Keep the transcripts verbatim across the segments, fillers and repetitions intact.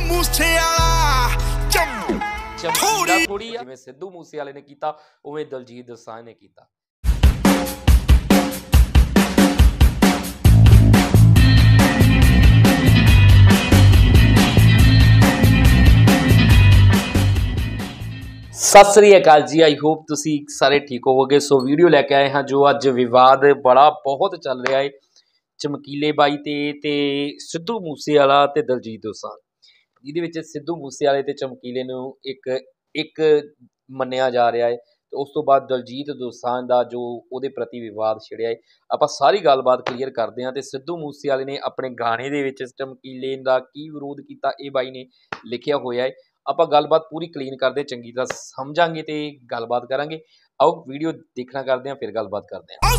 ਚਮਕੀਲਾ ਥੋੜੀ ਆ, ਜਿਵੇਂ ਸਿੱਧੂ ਮੂਸੇਵਾਲੇ ਨੇ ਕੀਤਾ ਉਵੇਂ ਦਲਜੀਤ ਦੋਸਾਂਝ ਨੇ ਕੀਤਾ। सत श्री अकाल जी, आई होप तुसी सारे ठीक होवोगे। सो वीडियो लैके आए हाँ जो अज विवाद बड़ा बहुत चल रहा है चमकीले बाई ते ते सिद्धू मूसेवाला ते दलजीत दोसांझ, जिहदे विच सिद्धू मूसेवाले ते चमकीले नूं एक एक मन्निया जा रहा है। तो उस तो बाद दलजीत दोसांझ दा जो उहदे प्रति विवाद छिड़िया है, आपां सारी गलबात क्लीयर करते हैं। तो सिद्धू मूसेवाले ने अपने गाने दे विच चमकीले दा की विरोध किया, ये बाई ने लिखिया होया है। ਆਪਾਂ ਗੱਲਬਾत पूरी क्लीन करते चंगी तरह समझांगे तो गलबात करांगे। आओ वीडियो देखना करते हैं, फिर गलबात करते हैं।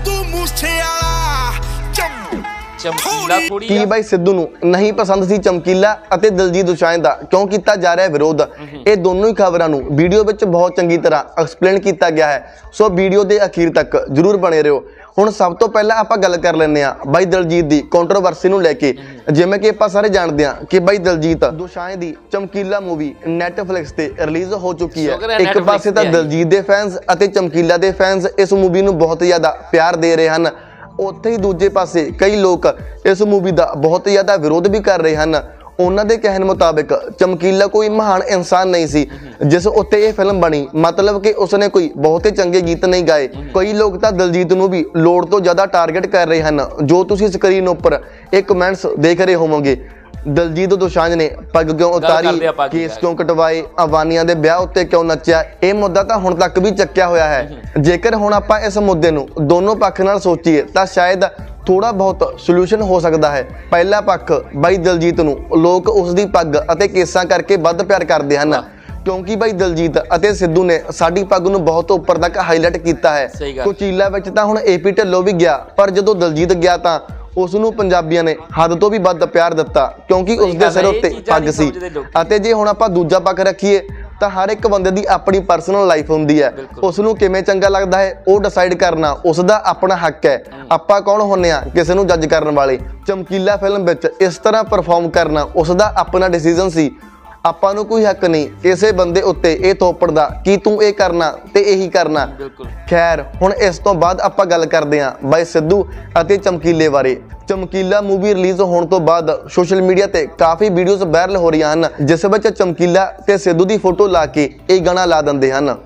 चमकीला थोड़ी की भाई सिद्धू नूं नहीं पसंद सी चमकीला अते दलजीत दोसांझ दा क्यों किया जा रहा है विरोध, ये दोनों ही खबरों नूं वीडियो विच बहुत चंगी तरह एक्सप्लेन किया गया है। सो वीडियो के अखीर तक जरूर बने रहो। हुण सब तो पहला आपां गल कर लैंदे आ बाई दलजीत दी कंट्रोवर्सी नूं लैके। जिवें कि आपां सारे जाणदे आ कि बाई दलजीत दोसांझ दी चमकीला मूवी नैटफ्लिक्स ते रिलीज हो चुकी है। एक पासे तां दलजीत दे फैंस अते चमकीला दे फैंस इस मूवी नूं बहुत ज़्यादा प्यार दे रहे हैं, उत्थे ही दूजे पासे कई लोग इस मूवी का बहुत ज़्यादा विरोध भी कर रहे हैं। उन्हां दे कहण मुताबिक चमकीला कोई महान इंसान नहीं सी जिस उत्ते ये फिल्म बनी, मतलब कि उसने कोई बहुत ही चंगे गीत नहीं गाए। कई लोग तो दलजीत नूं भी लोड़ तो ज़्यादा टारगेट कर रहे हैं। जो तुसीं स्क्रीन उपर एक कमेंट्स देख रहे होवोगे, दलजीत दोसांझ ने पग क्यों उतारी, केस क्यों कटवाए, अवानिया दे ब्याह उत्ते क्यों नच्चिया, ये मुद्दा तो हुण तक भी चक्या होया है। जेकर हुण आपां इस मुद्दे नूं दोनों पक्ष नाल सोचीए तां शायद थोड़ा बहुत सोल्यूशन हो सकता है। पहला पक्ष बाई दलजीत नूं लोग उसकी पग अते केसां करके वध प्यार करते हैं, क्योंकि बाई दलजीत अते सिद्धू ने साडी पग नूं बहुत उपर तक हाईलाइट किया है। कुचीला विच तां हुण एपी ढिल्लों भी गया, पर जदों दलजीत गया तां उसनूं पंजाबियां ने हद तो भी वध प्यार दिता, क्योंकि उसके सिर उत्ते पग सी। अते जे हुण आपां दूजा पक्ष रखीए तो हर एक बंदे की अपनी परसनल लाइफ होंदी है, उसनूं किवें चंगा लगता है वो डिसाइड करना उसका अपना हक है। आपां कौन होने आ किसी नूं जज करन वाले। चमकीला फिल्म विच इस तरह परफॉर्म करना उसका अपना डिसीजन सी, आपां नूं कोई हक नहीं किसी बंदे उत्ते ये थोपण दा कि तूं ये करना ते यही करना। खैर हुण इस तो बाद आपां गल करदे हां बाई सिद्धू अते चमकीले बारे। चमकीला मूवी रिलीज होने तो बाद सोशल मीडिया ते काफ़ी वीडियोस वायरल हो रही हैं, जिस विच चमकीला ते सिद्धू की फोटो ला के ये गाना ला दिंदे हैं।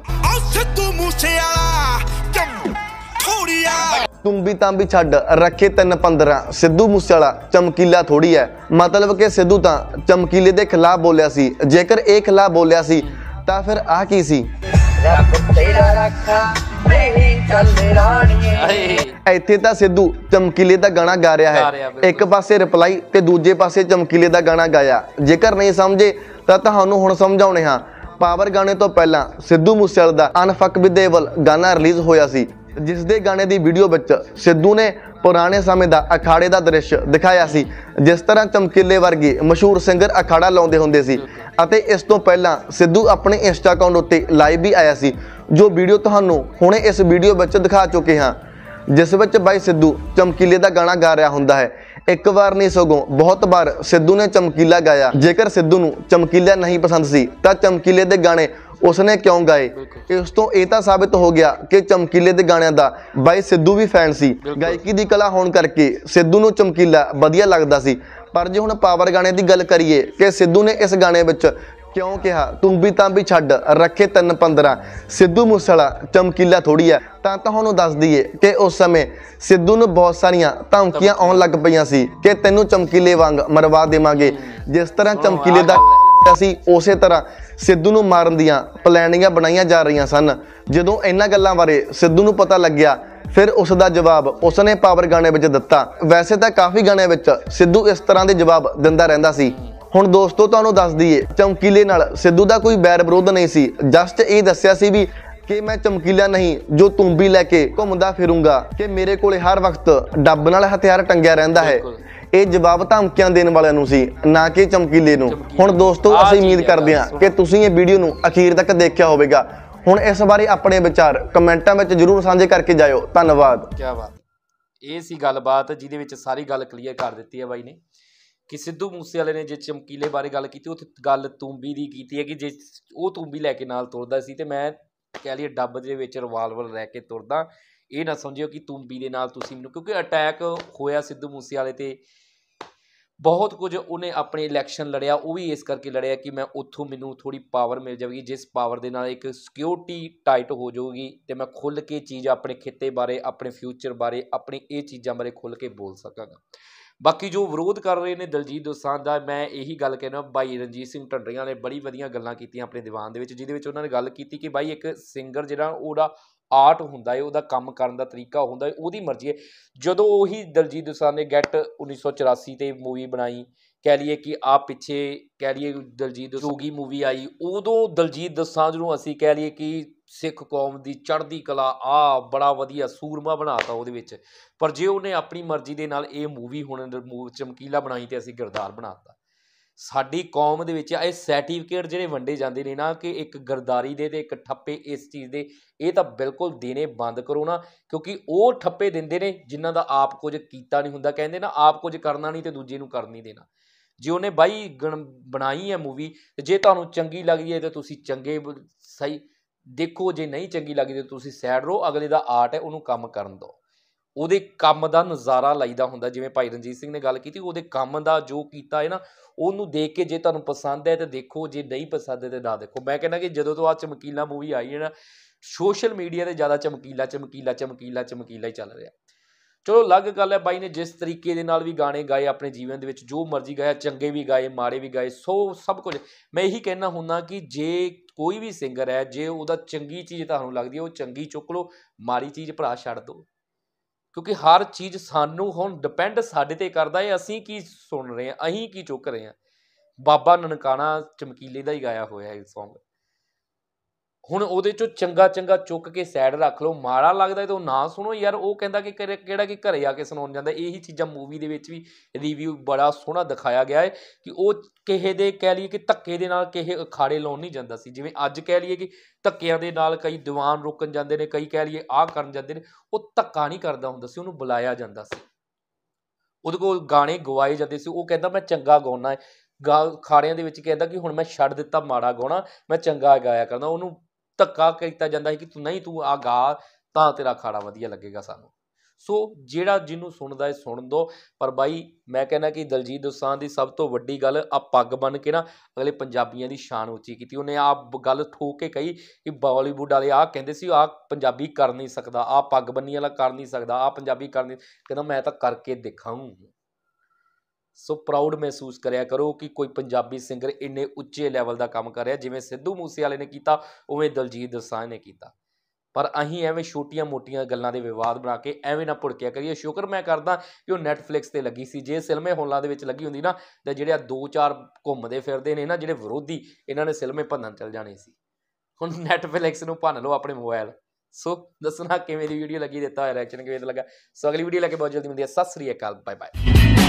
तुम भी तां भी छड्ड रखे तीन पंद्रह, सिद्धू मूसेवाला चमकीला थोड़ी है। मतलब कि सिद्धू तां चमकीले दे खिलाफ बोलिया सी, जेकर ये खिलाफ बोलिया सी तां फिर आ की सी। इत्थे तां सिद्धू चमकीले दा गाना गा रहा है, एक पासे रिप्लाई ते दूजे पासे चमकीले दा गाना गाया। जेकर नहीं समझे तां तुहानूं हुण समझाउणे हां। पावर गाने तो पहला सिद्धू मूसेवाले दा अनफक विद देवल गाना रिलीज होया सी, जिस दे गाने दी वीडियो विच सिद्धू ने पुराने समय का अखाड़े का दृश्य दिखाया सी, जिस तरह चमकीले वर्गे मशहूर सिंगर अखाड़ा लाउंदे हुंदे सी। अते इस तो पहला सिद्धू अपने इंस्टा अकाउंट उत्ते लाइव भी आया सी, जो वीडियो तुहानूं हुणे इस वीडियो विच दिखा चुके हाँ, जिस विच बाई सिद्धू चमकीले का गाना गा रहा हुंदा है। एक बार नहीं सगों बहुत बार सिद्धू ने चमकीला गाया। जेकर सिद्धू नूं चमकीला नहीं पसंद सी तां चमकीले दे गाने उसने क्यों गाए। इस तो यह तो साबित हो गया कि चमकीले दे गाणियां दा बाई सिद्धू भी फैन सी। गायकी दी कला होने करके सिद्धू नूं चमकीला वधिया लगदा सी। पर जे हुण पावर गाने की गल करिए कि सिद्धू ने इस गाने विच क्यों कहा तुम भी तां भी छड्ड रखे तीन पंद्रह, सिद्धू मूसेवाला चमकीला थोड़ी है, तां तुहानूं दस दईए कि उस समय सिद्धू नूं बहुत सारियां धमकियां आउण लग पईयां सी कि तैनूं चमकीले वांग मरवा देवांगे। जिस तरह चमकीले दा सी उसे तरह सिद्धू नूं मारन दीआं प्लैनिंगां बनाईयां जा रहीआं सन। जदों इन्हां गल्लां बारे सिद्धू नूं पता लग्गिया, फिर उसका जवाब उसने पावर गाने विच दित्ता। वैसे तो काफ़ी गाने विच सिद्धू इस तरह के जवाब दिंदा रहिंदा सी। हुण दोस्तों तुहानूं दस दईए चमकीले नाल सिद्धू दा कोई बैर विरोध नहीं सी, जस्ट ये दस्सिया सी भी कि मैं चमकीला नहीं जो तुंबी लैके घुमदा फिरूंगा, कि मेरे कोले हर वक्त डब नाल हथियार टंगिया रहिंदा है। ये जवाब धमकियां देने वालियां नूं सी, ना कि चमकीले नूं। हुण दोस्तों असीं उम्मीद करदे हां कि तुसीं ये वीडियो नूं अखीर तक देखिया होवेगा। हुण इस बारे अपने विचार कमेंटां विच जरूर साझे करके जाओ। धन्नवाद। क्या बात, ये सी गलबात जिहदे विच सारी गल क्लीयर कर दित्ती है बाई ने। ਕਿ ਸਿੱਧੂ ਮੂਸੇਵਾਲੇ ਨੇ ਜੇ ਚਮਕੀਲੇ ਬਾਰੇ ਗੱਲ ਕੀਤੀ ਉੱਥੇ ਗੱਲ ਤੂੰਬੀ ਦੀ ਕੀਤੀ ਹੈ ਕਿ ਜੇ ਉਹ ਤੂੰਬੀ ਲੈ ਕੇ ਨਾਲ ਤੁਰਦਾ ਸੀ ਤੇ ਮੈਂ ਕਹਿ ਲਈਏ ਡੱਬ ਦੇ ਵਿੱਚ ਰਿਵਾਲਵਰ ਲੈ ਕੇ ਤੁਰਦਾ। ਇਹ ਨਾ ਸਮਝਿਓ ਕਿ ਤੂੰਬੀ ਦੇ ਨਾਲ ਤੁਸੀਂ ਮੈਨੂੰ, ਕਿਉਂਕਿ ਅਟੈਕ ਹੋਇਆ ਸਿੱਧੂ ਮੂਸੇਵਾਲੇ ਤੇ ਬਹੁਤ ਕੁਝ ਉਹਨੇ ਆਪਣੇ ਇਲੈਕਸ਼ਨ ਲੜਿਆ, ਉਹ ਵੀ ਇਸ ਕਰਕੇ ਲੜਿਆ ਕਿ ਮੈਂ ਉੱਥੋਂ ਮੈਨੂੰ ਥੋੜ੍ਹੀ ਪਾਵਰ ਮਿਲ ਜਾਵੇਗੀ, ਜਿਸ ਪਾਵਰ ਦੇ ਨਾਲ ਇੱਕ ਸਿਕਿਉਰਿਟੀ ਟਾਈਟ ਹੋ ਜਾਊਗੀ ਅਤੇ ਮੈਂ ਖੁੱਲ੍ਹ ਕੇ ਚੀਜ਼ ਆਪਣੇ ਖਿੱਤੇ ਬਾਰੇ, ਆਪਣੇ ਫਿਊਚਰ ਬਾਰੇ, ਆਪਣੇ ਇਹ ਚੀਜ਼ਾਂ ਬਾਰੇ ਖੁੱਲ੍ਹ ਕੇ ਬੋਲ ਸਕਾਂਗਾ। ਬਾਕੀ ਜੋ ਵਿਰੋਧ ਕਰ ਰਹੇ ਨੇ ਦਲਜੀਤ ਦੋਸਾਂਝ ਦਾ, ਮੈਂ ਇਹੀ ਗੱਲ ਕਹਿਣਾ, ਭਾਈ ਰਣਜੀਤ ਸਿੰਘ ਢੱਡਰੀਆਂ ਨੇ ਬੜੀ ਵਧੀਆ ਗੱਲਾਂ ਕੀਤੀਆਂ ਆਪਣੇ ਦੀਵਾਨ ਦੇ ਵਿੱਚ, ਜਿਹਦੇ ਵਿੱਚ ਉਹਨਾਂ ਨੇ ਗੱਲ ਕੀਤੀ ਕਿ ਬਾਈ ਇੱਕ ਸਿੰਗਰ ਜਿਹੜਾ ਉਹਦਾ ਆਰਟ ਹੁੰਦਾ ਹੈ, ਉਹਦਾ ਕੰਮ ਕਰਨ ਦਾ ਤਰੀਕਾ ਹੁੰਦਾ ਹੈ, ਉਹਦੀ ਮਰਜ਼ੀ ਹੈ। ਜਦੋਂ ਉਹੀ ਦਲਜੀਤ ਦੋਸਾਂਝ ਨੇ ਗੈਟ ਉੱਨੀ ਸੌ ਚੁਰਾਸੀ 'ਤੇ ਮੂਵੀ ਬਣਾਈ, ਕਹਿ ਲਈਏ ਕਿ ਆਹ ਪਿੱਛੇ ਕਹਿ ਲਈਏ ਦਲਜੀਤ ਜੋਗੀ ਮੂਵੀ ਆਈ, ਉਦੋਂ ਦਲਜੀਤ ਦੋਸਾਂਝ ਨੂੰ ਅਸੀਂ ਕਹਿ ਲਈਏ ਕਿ ਸਿੱਖ ਕੌਮ ਦੀ ਚੜ੍ਹਦੀ ਕਲਾ, ਆ ਬੜਾ ਵਧੀਆ ਸੂਰਮਾ ਬਣਾ ਤਾ ਉਹਦੇ ਵਿੱਚ। ਪਰ ਜੇ ਉਹਨੇ ਆਪਣੀ ਮਰਜ਼ੀ ਦੇ ਨਾਲ ਇਹ ਮੂਵੀ ਹੁਣ ਚਮਕੀਲਾ ਬਣਾਈ ਅਤੇ ਅਸੀਂ ਗਰਦਾਰ ਬਣਾ ਤਾ। ਸਾਡੀ ਕੌਮ ਦੇ ਵਿੱਚ ਇਹ ਸਰਟੀਫਿਕੇਟ ਜਿਹੜੇ ਵੰਡੇ ਜਾਂਦੇ ਨੇ ਨਾ ਕਿ ਇੱਕ ਗਰਦਾਰੀ ਦੇ ਅਤੇ ਇੱਕ ਠੱਪੇ ਇਸ ਚੀਜ਼ ਦੇ, ਇਹ ਤਾਂ ਬਿਲਕੁਲ ਦੇਣੇ ਬੰਦ ਕਰੋ ਨਾ, ਕਿਉਂਕਿ ਉਹ ਠੱਪੇ ਦਿੰਦੇ ਨੇ ਜਿਨ੍ਹਾਂ ਦਾ ਆਪ ਕੁਝ ਕੀਤਾ ਨਹੀਂ ਹੁੰਦਾ। ਕਹਿੰਦੇ ਨਾ ਆਪ ਕੁਝ ਕਰਨਾ ਨਹੀਂ ਅਤੇ ਦੂਜੇ ਨੂੰ ਕਰ ਨਹੀਂ ਦੇਣਾ। ਜੇ ਉਹਨੇ ਬਾਈ ਗਣ ਬਣਾਈ ਹੈ ਮੂਵੀ, ਜੇ ਤੁਹਾਨੂੰ ਚੰਗੀ ਲੱਗਦੀ ਹੈ ਤਾਂ ਤੁਸੀਂ ਚੰਗੇ ਸਹੀ ਦੇਖੋ, ਜੇ ਨਹੀਂ ਚੰਗੀ ਲੱਗਦੀ ਤਾਂ ਤੁਸੀਂ ਸੈਡ ਰਹੋ। ਅਗਲੇ ਦਾ ਆਰਟ ਹੈ, ਉਹਨੂੰ ਕੰਮ ਕਰਨ ਦਿਓ, ਉਹਦੇ ਕੰਮ ਦਾ ਨਜ਼ਾਰਾ ਲਈਦਾ ਹੁੰਦਾ। ਜਿਵੇਂ ਭਾਈ ਰਣਜੀਤ ਸਿੰਘ ਨੇ ਗੱਲ ਕੀਤੀ, ਉਹਦੇ ਕੰਮ ਦਾ ਜੋ ਕੀਤਾ ਹੈ ਨਾ, ਉਹਨੂੰ ਦੇਖ ਕੇ ਜੇ ਤੁਹਾਨੂੰ ਪਸੰਦ ਹੈ ਤਾਂ ਦੇਖੋ, ਜੇ ਨਹੀਂ ਪਸੰਦ ਹੈ ਤਾਂ ਨਾ ਦੇਖੋ। ਮੈਂ ਕਹਿੰਦਾ ਕਿ ਜਦੋਂ ਤੋਂ ਆਹ ਚਮਕੀਲਾ ਮੂਵੀ ਆਈ ਹੈ ਨਾ, ਸੋਸ਼ਲ ਮੀਡੀਆ 'ਤੇ ਜ਼ਿਆਦਾ ਚਮਕੀਲਾ ਚਮਕੀਲਾ ਚਮਕੀਲਾ ਚਮਕੀਲਾ ਹੀ ਚੱਲ ਰਿਹਾ। ਚਲੋ ਅਲੱਗ ਗੱਲ ਹੈ, ਬਾਈ ਨੇ ਜਿਸ ਤਰੀਕੇ ਦੇ ਨਾਲ ਵੀ ਗਾਣੇ ਗਾਏ ਆਪਣੇ ਜੀਵਨ ਦੇ ਵਿੱਚ, ਜੋ ਮਰਜ਼ੀ ਗਾਇਆ, ਚੰਗੇ ਵੀ ਗਾਏ, ਮਾੜੇ ਵੀ ਗਾਏ, ਸੋ ਸਭ ਕੁਝ। ਮੈਂ ਇਹੀ ਕਹਿਣਾ ਹੁੰਦਾ ਕਿ ਜੇ ਕੋਈ ਵੀ ਸਿੰਗਰ ਹੈ, ਜੇ ਉਹਦਾ ਚੰਗੀ ਚੀਜ਼ ਤੁਹਾਨੂੰ ਲੱਗਦੀ ਹੈ, ਉਹ ਚੰਗੀ ਚੁੱਕ ਲਓ, ਮਾੜੀ ਚੀਜ਼ ਭਰਾ ਛੱਡ ਦਿਓ। ਕਿਉਂਕਿ ਹਰ ਚੀਜ਼ ਸਾਨੂੰ ਹੁਣ ਡਿਪੈਂਡ ਸਾਡੇ 'ਤੇ ਕਰਦਾ ਹੈ, ਅਸੀਂ ਕੀ ਸੁਣ ਰਹੇ ਹਾਂ, ਅਸੀਂ ਕੀ ਚੁੱਕ ਰਹੇ ਹਾਂ। ਬਾਬਾ ਨਨਕਾਣਾ ਚਮਕੀਲੇ ਦਾ ਹੀ ਗਾਇਆ ਹੋਇਆ ਇਹ ਸੌਂਗ। ਹੁਣ ਉਹਦੇ 'ਚੋਂ ਚੰਗਾ ਚੰਗਾ ਚੁੱਕ ਕੇ ਸਾਈਡ ਰੱਖ ਲਓ, ਮਾੜਾ ਲੱਗਦਾ ਤਾਂ ਉਹ ਨਾ ਸੁਣੋ ਯਾਰ। ਉਹ ਕਹਿੰਦਾ ਕਿ ਕਿਹੜਾ ਕਿਹੜਾ ਕਿ ਘਰੇ ਆ ਕੇ ਸੁਣਾਉਣ ਜਾਂਦਾ। ਇਹੀ ਚੀਜ਼ਾਂ ਮੂਵੀ ਦੇ ਵਿੱਚ ਵੀ ਰਿਵਿਊ ਬੜਾ ਸੋਹਣਾ ਦਿਖਾਇਆ ਗਿਆ ਹੈ ਕਿ ਉਹ ਕਿਸੇ ਦੇ ਕਹਿ ਲਈਏ ਕਿ ਧੱਕੇ ਦੇ ਨਾਲ ਕਿਸੇ ਅਖਾੜੇ ਲਾਉਣ ਨਹੀਂ ਜਾਂਦਾ ਸੀ। ਜਿਵੇਂ ਅੱਜ ਕਹਿ ਲਈਏ ਕਿ ਧੱਕਿਆਂ ਦੇ ਨਾਲ ਕਈ ਦੀਵਾਨ ਰੋਕਣ ਜਾਂਦੇ ਨੇ, ਕਈ ਕਹਿ ਲਈਏ ਆਹ ਕਰਨ ਜਾਂਦੇ ਨੇ। ਉਹ ਧੱਕਾ ਨਹੀਂ ਕਰਦਾ ਹੁੰਦਾ ਸੀ, ਉਹਨੂੰ ਬੁਲਾਇਆ ਜਾਂਦਾ ਸੀ, ਉਹਦੇ ਕੋਲ ਗਾਣੇ ਗਵਾਏ ਜਾਂਦੇ ਸੀ। ਉਹ ਕਹਿੰਦਾ ਮੈਂ ਚੰਗਾ ਗਾਉਣਾ ਹੈ, ਗਾ ਅਖਾੜਿਆਂ ਦੇ ਵਿੱਚ ਕਹਿੰਦਾ ਕਿ ਹੁਣ ਮੈਂ ਛੱਡ ਦਿੱਤਾ ਮਾੜਾ ਗਾਉਣਾ, ਮੈਂ ਚੰਗਾ ਗਾਇਆ ਕਰਦਾ। ਉਹਨੂੰ ਧੱਕਾ ਕੀਤਾ ਜਾਂਦਾ ਸੀ ਕਿ ਤੂੰ ਨਹੀਂ, ਤੂੰ ਆ ਗਾ ਤਾਂ ਤੇਰਾ ਅਖਾੜਾ ਵਧੀਆ ਲੱਗੇਗਾ ਸਾਨੂੰ। ਸੋ ਜਿਹੜਾ ਜਿਹਨੂੰ ਸੁਣਦਾ ਹੈ ਸੁਣ ਦੋ। ਪਰ ਬਾਈ ਮੈਂ ਕਹਿੰਦਾ ਕਿ ਦਲਜੀਤ ਦੋਸਾਂਝ ਦੀ ਸਭ ਤੋਂ ਵੱਡੀ ਗੱਲ, ਆ ਪੱਗ ਬੰਨ੍ਹ ਕੇ ਨਾ ਅਗਲੇ ਪੰਜਾਬੀਆਂ ਦੀ ਸ਼ਾਨ ਉੱਚੀ ਕੀਤੀ। ਉਹਨੇ ਆਪ ਗੱਲ ਠੋਕ ਕੇ ਕਹੀ ਕਿ ਬਾਲੀਵੁੱਡ ਵਾਲੇ ਆਹ ਕਹਿੰਦੇ ਸੀ ਆਹ ਪੰਜਾਬੀ ਕਰ ਨਹੀਂ ਸਕਦਾ, ਆਹ ਪੱਗ ਬੰਨੀ ਵਾਲਾ ਕਰ ਨਹੀਂ ਸਕਦਾ, ਆਹ ਪੰਜਾਬੀ ਕਰ ਨਹੀਂ, ਕਹਿੰਦਾ ਮੈਂ ਤਾਂ ਕਰਕੇ ਦਿਖਾਊਂ। ਸੋ ਪ੍ਰਾਊਡ ਮਹਿਸੂਸ ਕਰਿਆ ਕਰੋ ਕਿ ਕੋਈ ਪੰਜਾਬੀ ਸਿੰਗਰ ਇੰਨੇ ਉੱਚੇ ਲੈਵਲ ਦਾ ਕੰਮ ਕਰ ਰਿਹਾ। ਜਿਵੇਂ ਸਿੱਧੂ ਮੂਸੇਵਾਲੇ ਨੇ ਕੀਤਾ, ਉਵੇਂ ਦਲਜੀਤ ਦੋਸਾਂਝ ਨੇ ਕੀਤਾ। ਪਰ ਅਸੀਂ ਐਵੇਂ ਛੋਟੀਆਂ ਮੋਟੀਆਂ ਗੱਲਾਂ ਦੇ ਵਿਵਾਦ ਬਣਾ ਕੇ ਐਵੇਂ ਨਾ ਭੁੜਕਿਆ ਕਰੀਏ। ਸ਼ੁਕਰ ਮੈਂ ਕਰਦਾ ਕਿ ਉਹ ਨੈਟਫਲਿਕਸ 'ਤੇ ਲੱਗੀ ਸੀ। ਜੇ ਸਿਲਮੇ ਹਾਲਾਂ ਦੇ ਵਿੱਚ ਲੱਗੀ ਹੁੰਦੀ ਨਾ, ਤਾਂ ਜਿਹੜੇ ਆ ਦੋ ਚਾਰ ਘੁੰਮਦੇ ਫਿਰਦੇ ਨੇ ਨਾ ਜਿਹੜੇ ਵਿਰੋਧੀ, ਇਹਨਾਂ ਨੇ ਸਿਲਮੇ ਭੰਨਣ ਚੱਲ ਜਾਣੇ ਸੀ। ਹੁਣ ਨੈਟਫਲਿਕਸ ਨੂੰ ਭੰਨ ਲਓ ਆਪਣੇ ਮੋਬਾਈਲ। ਸੋ ਦੱਸਣਾ ਕਿਵੇਂ ਦੀ ਵੀਡੀਓ ਲੱਗੀ, ਦਿੱਤਾ ਹੋਇਆ ਰਿਐਕਸ਼ਨ ਕਿਵੇਂ ਦਾ ਲੱਗਾ। ਸੋ ਅਗਲੀ ਵੀਡੀਓ ਲੈ ਕੇ ਬਹੁਤ ਜਲਦੀ ਮਿਲਦੀ ਹੈ। ਸਤਿ ਸ੍ਰੀ ਅਕਾਲ, ਬਾਏ ਬਾਏ।